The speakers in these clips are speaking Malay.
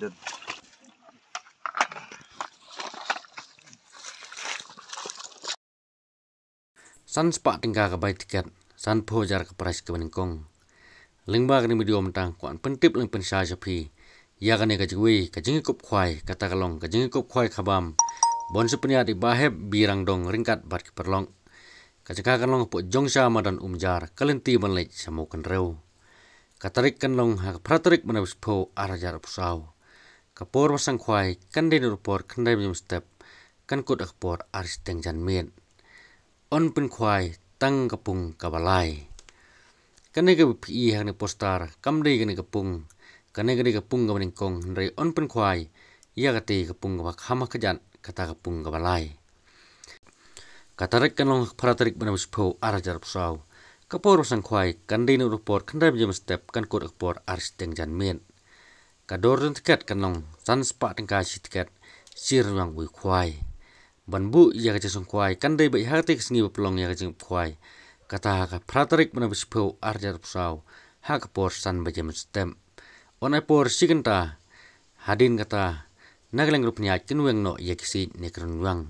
Idut. San spak tinggal ke bayi tiket, san pojar ke prize ke beningkong. Lingba kini video mentang kuan pentip ling pensah japi. Ya kini kajui kajingi kup kuai kata kalong kajingi kup kuai kabam. Bon sepenya di baheb birang dong ringkat bat keperlong. Kajaka kalong po JONGSHA madan umjar kalenti banlej samu kenreu. Katarik kalong hak pratarik menabis po arajar pusau. Kapor masang kuai kandai nurupor kandai menyum step kan kut akpor aris tengjan mien. On pen kuai tang kapung kabalai. Kane ke pi hang ni postar kamdei kane kapung kane kapung ka beningkong ndai on pen kuai ia kate kapung ka khama kajan kata kapung kabalai. Katarik kanong pratarik menabis po arajar pusau. Kapor masang kuai kandai nurupor kandai menyum step kan kut akpor aris tengjan mien. Kador tiket kanong san spak tingkai tiket sir yang wi kuai. Banbu ia kacang kuai kandai bayi hati kesini berpelong ia kacang kuai. Kata hak pratarik menabis po arjar pusau hak por san bayi menstem. Onai por sikenta hadin kata nageleng rupanya kinweng no ia kisi nekron wang.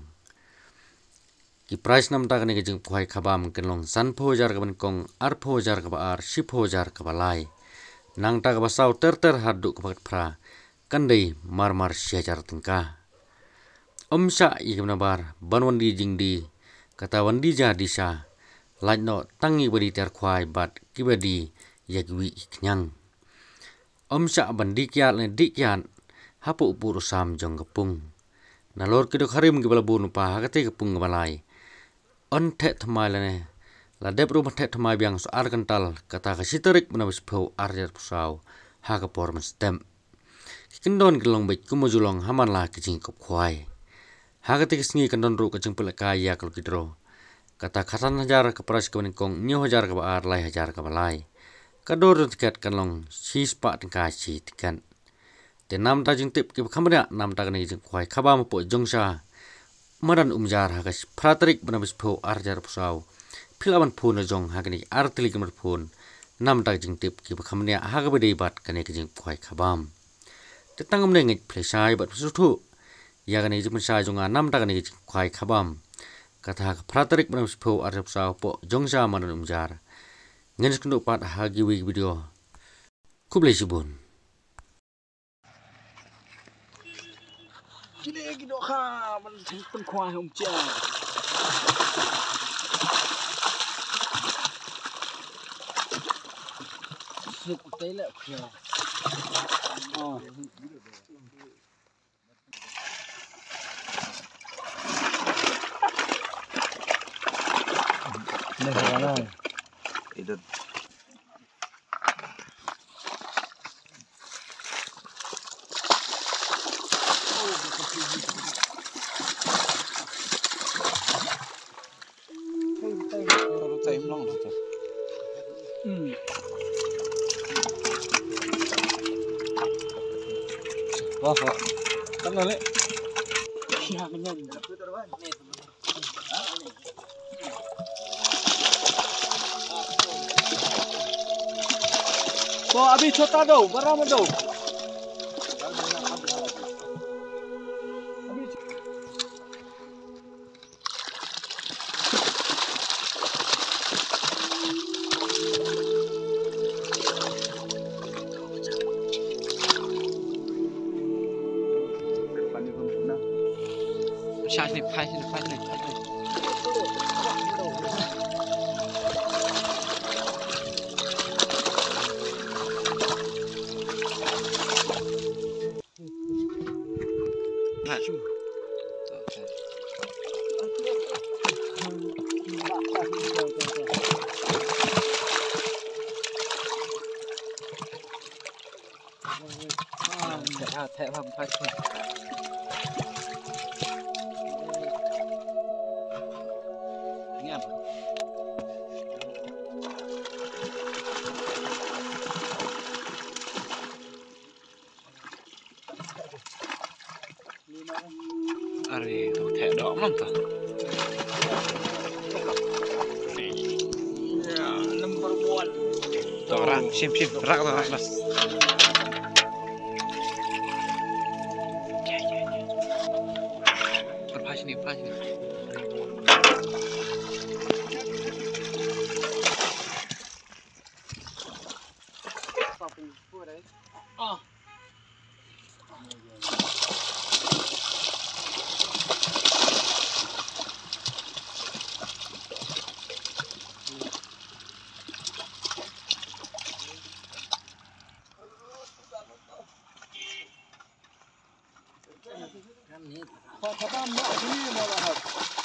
Ki price nam tak ni kacang kuai kabam kenlong san pojar kabenkong ar pojar kabar si pojar kabalai. Nang tak basau ter haduk kepakat pra kandai mar siajar tingkah. Omsha iya menabar ban wandi jingdi kata wandi jadi sha lain no tangi badi terkuai bat kibadi yagwi iknyang. Omsha bandi kiat le dikian hapu upur usam jong kapung. Nalor kidok harim kibalabu nupa hakate kapung kabalai. On tek thamai lene la dep rumah tek thamai biang soar kental kata kasiterik menabis pau arjar pusau hakapor menstem. Kendon gelong baik kumujulong haman lah kecing kop kuai. Hakati kesini kendon ru kecing pelak ya kalau kidro. Kata khatan hajar ke price ke beningkong nyo hajar ke baar lai hajar ke balai. Kador tiket kanlong si spak tingkai si tiket. Te nam ta jing tip ke kamera nam ta kene jing kuai kabam po JONGSHA madan umjar hakas pratarik benabis po arjar pusau. Pilawan pun jong hakani artili kemer pun nam ta jing tip ke kamera hakabede bat kene jing kuai kabam. Te tangam ne ngit plesai bat sutu. Ya kan ini pensah jonga nam tak ini kuai kabam. Kata pratarik menabis po arjap sao po JONGSHA madan umjar. Ngenis kenduk pat hagi wig video. Kublai sibun. JINGTHEH DOHKHA pen kuai umjar. Suk tele kyo. Oh. Idut. Kalau time long tu. Wah, kan lele. Ya kenyang. तो अभी छोटा दो बड़ा मत दो Thẻ phẩm phát nghe Ari tu thẻ đỏ lắm ta. Number 1. Orang sim rak lah. sini, pernah sini. Ah. Kan ni. Kau tak tahu nak sini malah.